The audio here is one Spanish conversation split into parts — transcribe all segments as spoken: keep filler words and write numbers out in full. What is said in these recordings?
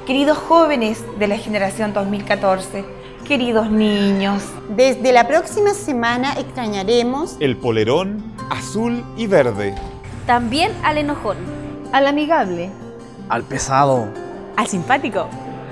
Queridos jóvenes de la generación dos mil catorce, queridos niños, desde la próxima semana extrañaremos el polerón azul y verde. También al enojón, al amigable, al pesado, al simpático,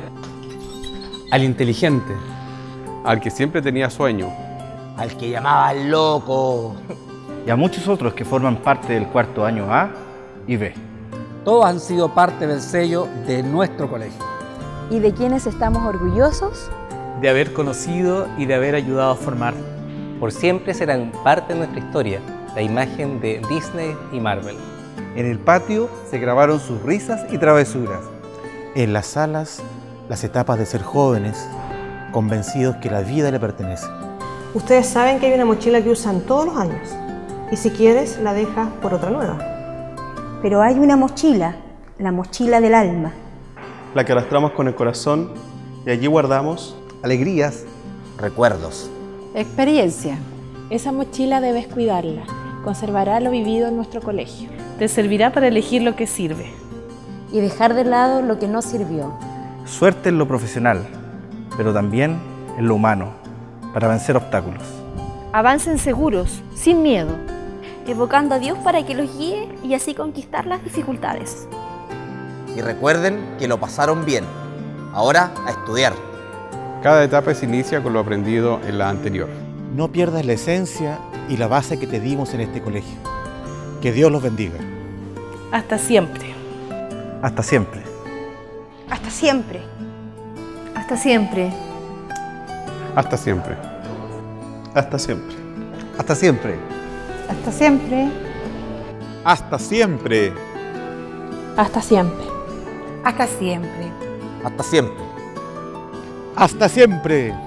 al inteligente, al que siempre tenía sueño, al que llamaba loco, y a muchos otros que forman parte del cuarto año A y B. Todos han sido parte del sello de nuestro colegio. Y de quienes estamos orgullosos de haber conocido y de haber ayudado a formar. Por siempre serán parte de nuestra historia, la imagen de Disney y Marvel. En el patio se grabaron sus risas y travesuras. En las salas, las etapas de ser jóvenes, convencidos que la vida le pertenece. Ustedes saben que hay una mochila que usan todos los años, y si quieres la dejas por otra nueva. Pero hay una mochila, la mochila del alma. La que arrastramos con el corazón y allí guardamos alegrías, recuerdos, experiencia. Esa mochila debes cuidarla, conservará lo vivido en nuestro colegio. Te servirá para elegir lo que sirve. Y dejar de lado lo que no sirvió. Suerte en lo profesional, pero también en lo humano, para vencer obstáculos. Avancen seguros, sin miedo. Evocando a Dios para que los guíe y así conquistar las dificultades. Y recuerden que lo pasaron bien. Ahora a estudiar. Cada etapa se inicia con lo aprendido en la anterior. No pierdas la esencia y la base que te dimos en este colegio. Que Dios los bendiga. Hasta siempre. Hasta siempre. Hasta siempre. Hasta siempre. Hasta siempre. Hasta siempre. Hasta siempre. Hasta siempre. Hasta siempre. Hasta siempre. hasta siempre. Hasta siempre. Hasta siempre.